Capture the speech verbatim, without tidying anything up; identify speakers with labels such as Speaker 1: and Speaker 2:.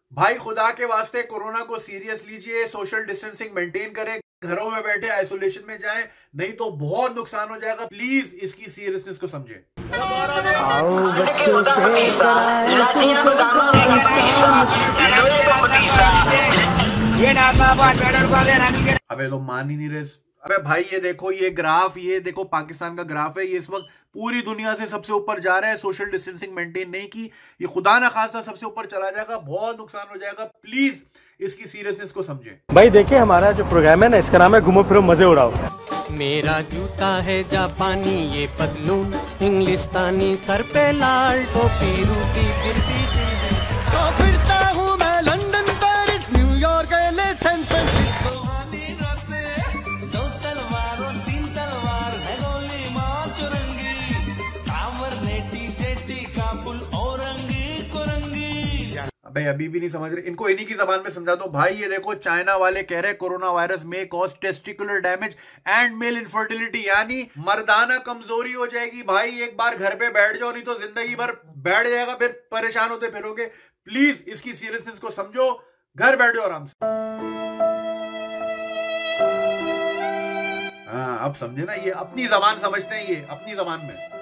Speaker 1: भाई खुदा के वास्ते कोरोना को सीरियस लीजिए, सोशल डिस्टेंसिंग मेंटेन करें, घरों में बैठे आइसोलेशन में जाएं, नहीं तो बहुत नुकसान हो जाएगा। प्लीज इसकी सीरियसनेस को समझें। अबे तो मान ही नहीं रहे। अबे भाई ये देखो, ये ग्राफ, ये देखो पाकिस्तान का ग्राफ है, ये इस वक्त पूरी दुनिया से सबसे ऊपर जा रहा है। सोशल डिस्टेंसिंग मेंटेन नहीं की, ये खुदा ना खासा सबसे ऊपर चला जाएगा, बहुत नुकसान हो जाएगा। प्लीज इसकी सीरियसनेस को समझें।
Speaker 2: भाई देखिए हमारा जो प्रोग्राम है ना, इसका नाम है घूमो फिरो मजे उड़ाओ।
Speaker 3: मेरा जूता है जापानी, ये पतलून इंग्लिस्तानी, सर पे लाल टोपी रूसी, फिर भी तो फिरता हूँ मैं London, Paris, New York, LA, San Francisco. दो तलवारों तीन तलवार है, गोली मार चुरंगी, कांवर नेटी जेटी काबुल औरंगी कुरंगी।
Speaker 1: अबे अभी भी नहीं समझ रहे, इनको इन्हीं की जबान में समझा दो। भाई ये देखो, चाइना वाले कह रहे कोरोना वायरस में cause testicular damage and male infertility, यानी मर्दाना कमजोरी हो जाएगी। भाई एक बार घर पे बैठ जाओ, नहीं तो जिंदगी भर बैठ जाएगा, फिर परेशान होते फिरोगे। प्लीज इसकी सीरियसनेस को समझो, घर बैठ जाओ आराम से। हाँ अब समझे ना, ये अपनी जबान समझते हैं, ये अपनी जबान में।